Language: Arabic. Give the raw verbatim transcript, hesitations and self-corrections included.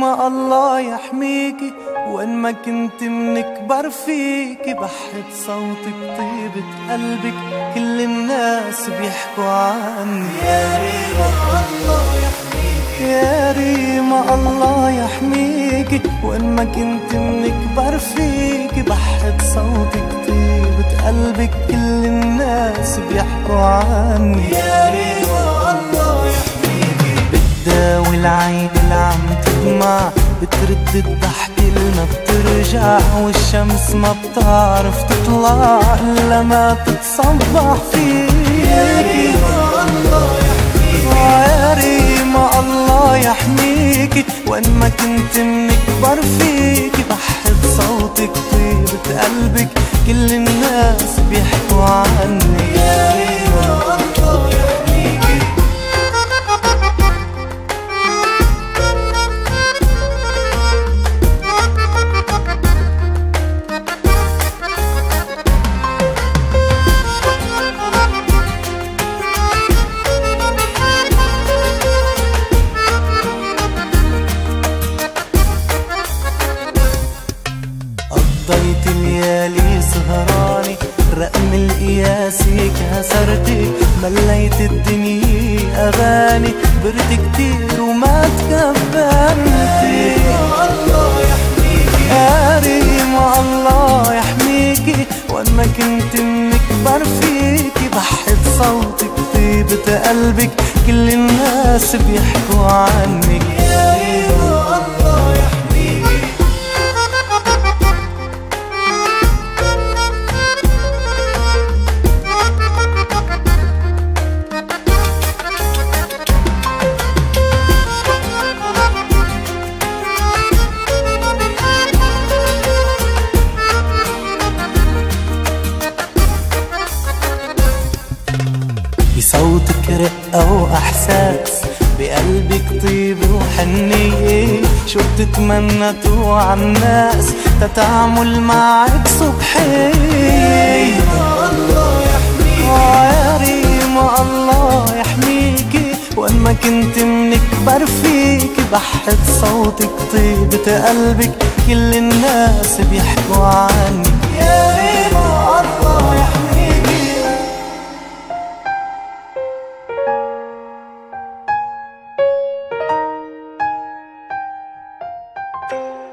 ريما الله يحميكي، وين ما كنت منكبر فيكي، بحت صوتك طيبة قلبك، كل الناس بيحكوا عني. يا ريما الله يحميكي، يا ريما الله يحميكي، وين ما كنت منكبر فيكي، بحت صوتك طيبة قلبك، كل الناس بيحكوا عني. يا ريما الله يحميكي، بتداوي العين اللي عم تدمع، بترد الضحك اللي ما بترجع، والشمس ما بتعرف تطلع إلا ما تتصبح فيكي. يا ريما الله يحميكي، يا ريما الله يحميكي، وين ما كنت منكبر فيكي، بحت صوتك طيبة قلبك، كل الناس بيحكوا عني. يا ريما الله يحميكي. قضيت ليالي سهراني، رقم القياسي كسرتك، مليت الدنيا أغاني، برد كتير وما تكبرتي. الله يحميكي، يا ريما الله يحميكي، وين ما كنت منكبر فيكي، بحت صوتك طيبة قلبك، كل الناس بيحكوا عنك. يا ريما الله يحميكي. بصوتك رقة وإحساس، بقلبك طيب وحنية، شو بتتمنى توعى عالناس، تتعامل معك صبحية. الله يحميكي، يا ريما الله يحميكي، وين ما كنت منكبر فيكي، بحت صوتك طيبة قلبك، كل الناس بيحكوا عنك. يا ريما الله يحميكي. you